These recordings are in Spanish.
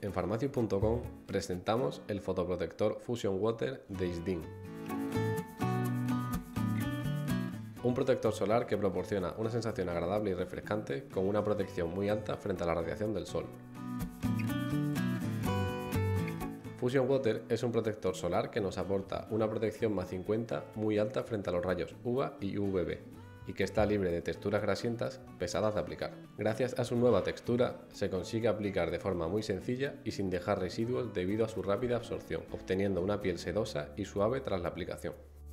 en Farmacius.com presentamos el fotoprotector Fusion Water de Isdin. Un protector solar que proporciona una sensación agradable y refrescante con una protección muy alta frente a la radiación del sol. Fusion Water es un protector solar que nos aporta una protección más 50 muy alta frente a los rayos UVA y UVB y que está libre de texturas grasientas pesadas de aplicar. Gracias a su nueva textura se consigue aplicar de forma muy sencilla y sin dejar residuos debido a su rápida absorción, obteniendo una piel sedosa y suave tras la aplicación.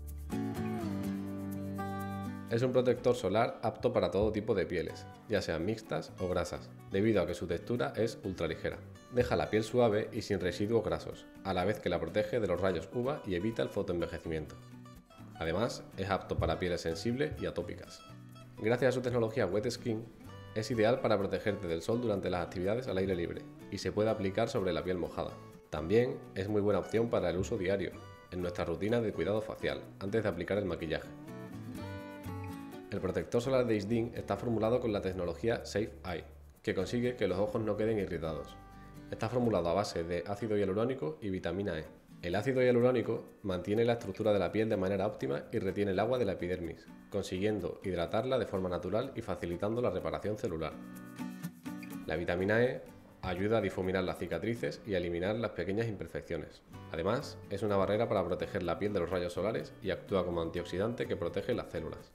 Es un protector solar apto para todo tipo de pieles, ya sean mixtas o grasas, debido a que su textura es ultraligera. Deja la piel suave y sin residuos grasos, a la vez que la protege de los rayos UVA y evita el fotoenvejecimiento. Además, es apto para pieles sensibles y atópicas. Gracias a su tecnología Wet Skin, es ideal para protegerte del sol durante las actividades al aire libre y se puede aplicar sobre la piel mojada. También es muy buena opción para el uso diario, en nuestra rutina de cuidado facial, antes de aplicar el maquillaje. El protector solar de Isdin está formulado con la tecnología Safe Eye, que consigue que los ojos no queden irritados. Está formulado a base de ácido hialurónico y vitamina E. El ácido hialurónico mantiene la estructura de la piel de manera óptima y retiene el agua de la epidermis, consiguiendo hidratarla de forma natural y facilitando la reparación celular. La vitamina E ayuda a difuminar las cicatrices y a eliminar las pequeñas imperfecciones. Además, es una barrera para proteger la piel de los rayos solares y actúa como antioxidante que protege las células.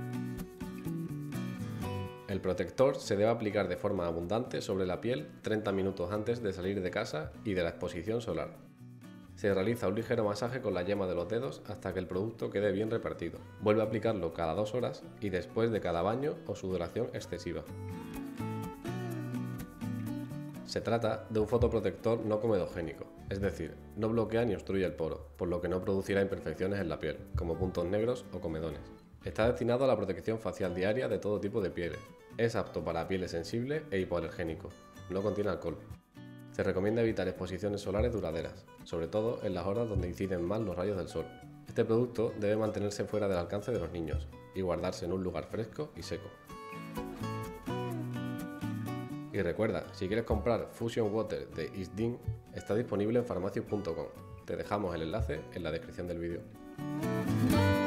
El protector se debe aplicar de forma abundante sobre la piel 30 minutos antes de salir de casa y de la exposición solar. Se realiza un ligero masaje con la yema de los dedos hasta que el producto quede bien repartido. Vuelve a aplicarlo cada 2 horas y después de cada baño o sudoración excesiva. Se trata de un fotoprotector no comedogénico, es decir, no bloquea ni obstruye el poro, por lo que no producirá imperfecciones en la piel, como puntos negros o comedones. Está destinado a la protección facial diaria de todo tipo de pieles. Es apto para pieles sensibles e hipoalergénicos. No contiene alcohol. Se recomienda evitar exposiciones solares duraderas, sobre todo en las horas donde inciden más los rayos del sol. Este producto debe mantenerse fuera del alcance de los niños y guardarse en un lugar fresco y seco. Y recuerda, si quieres comprar Fusion Water de Isdin, está disponible en Farmacius.com. Te dejamos el enlace en la descripción del vídeo.